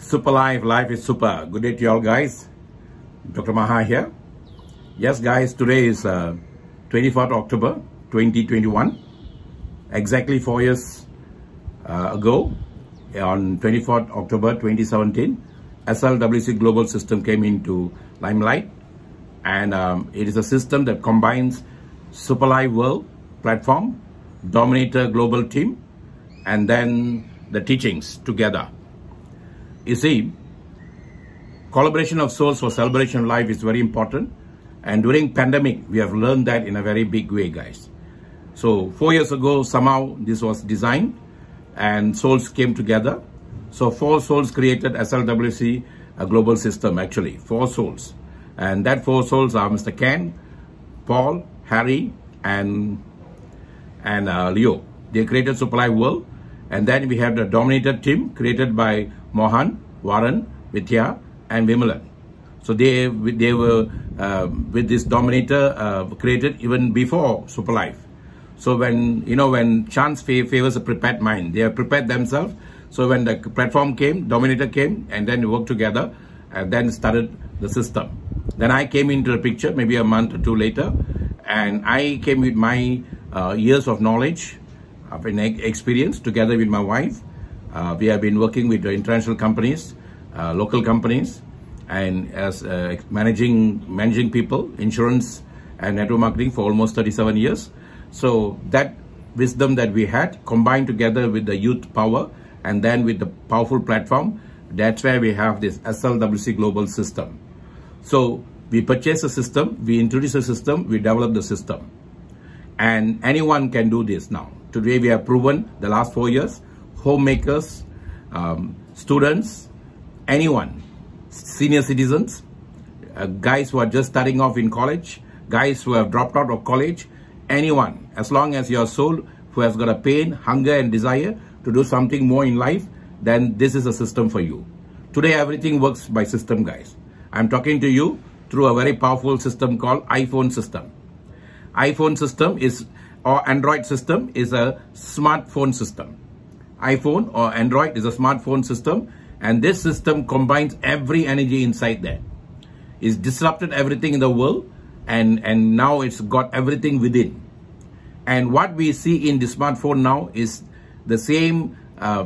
Super life is super. Good day to you all guys. Dr. Maha here. Yes guys, today is 24th October 2021. Exactly 4 years ago, on 24th October 2017, SLWC Global System came into limelight, and it is a system that combines Superlife World platform, Dominator Global team, and then the teachings together. You see, collaboration of souls for celebration of life is very important, and during pandemic we have learned that in a very big way, guys. So 4 years ago, somehow this was designed and souls came together. So 4 souls created SLWC, a global system, actually 4 souls, and that 4 souls are Mr. Ken, Paul, Harry, and Leo. They created Superlife World. And then we have the Dominator team created by Mohan, Warren, Vidya, and Vimalan. So they were with this Dominator created even before Superlife. So when chance favors a prepared mind, they have prepared themselves. So when the platform came, Dominator came, and then we worked together, and then started the system. Then I came into the picture maybe a month or 2 later, and I came with my years of knowledge, experience, together with my wife. We have been working with the international companies, local companies, and as managing people, insurance and network marketing for almost 37 years. So that wisdom that we had combined together with the youth power and then with the powerful platform, that's where we have this SLWC Global System. So we purchase a system, we introduce a system, we develop the system, and anyone can do this now. Today we have proven the last 4 years, homemakers, students, anyone, senior citizens, guys who are just starting off in college, guys who have dropped out of college, anyone, as long as your soul who has got a pain, hunger and desire to do something more in life, then this is a system for you. Today everything works by system, guys. I'm talking to you through a very powerful system called iPhone system. iPhone system is, or Android system, is a smartphone system. iPhone or Android is a smartphone system, and this system combines every energy inside there. It's disrupted everything in the world, and now it's got everything within. And what we see in the smartphone now is the same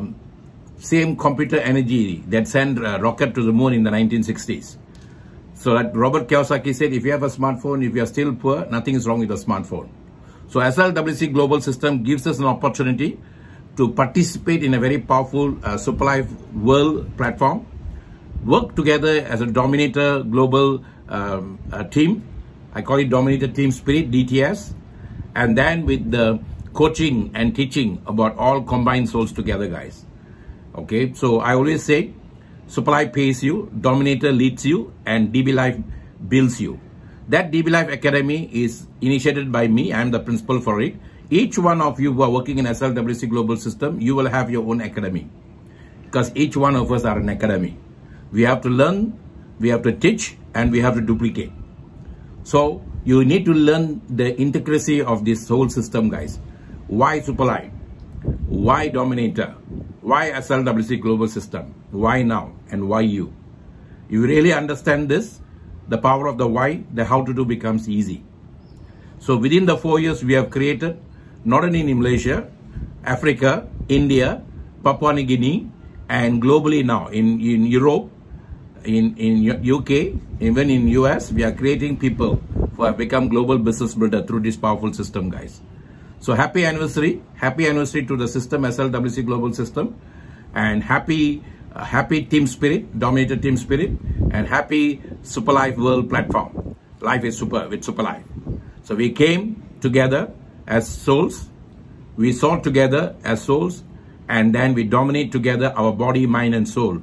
computer energy that sent a rocket to the moon in the 1960s. So that Robert Kiyosaki said, if you have a smartphone, if you are still poor, nothing is wrong with a smartphone. So SLWC Global System gives us an opportunity to participate in a very powerful Superlife World platform, work together as a Dominator Global team. I call it Dominator Team Spirit, DTS, and then with the coaching and teaching about all combined souls together, guys. Okay, so I always say, Superlife pays you, Dominator leads you, and DB Life builds you. That DB Life Academy is initiated by me. I am the principal for it. Each one of you who are working in SLWC Global System, you will have your own academy, because each one of us are an academy. We have to learn, we have to teach, and we have to duplicate. So you need to learn the intricacy of this whole system, guys. Why Superlife? Why Dominator? Why SLWC Global System? Why now? And why you? You really understand this, the power of the why, the how to do becomes easy. So within the 4 years we have created, not only in Malaysia, Africa, India, Papua New Guinea, and globally now in Europe, in UK, even in US, we are creating people who have become global business builder through this powerful system, guys. So happy anniversary to the system, SLWC Global System, and happy Team Spirit, Dominator Team Spirit, and happy Superlife World platform. Life is super with Superlife. So we came together as souls, we sold together as souls, and then we dominate together our body, mind, and soul,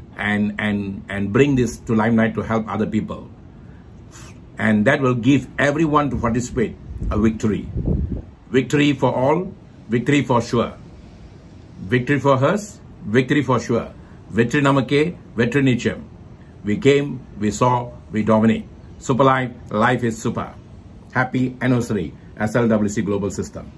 and bring this to limelight to help other people. And that will give everyone to participate a victory. Victory for all, victory for sure. Victory for us, victory for sure. Victory namake, victory nicham. We came, we saw, we dominate. Superlife, life is super. Happy anniversary, SLWC Global System.